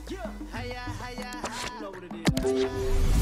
Hiya, hiya, hiya. You know what it is. Hiya, hiya.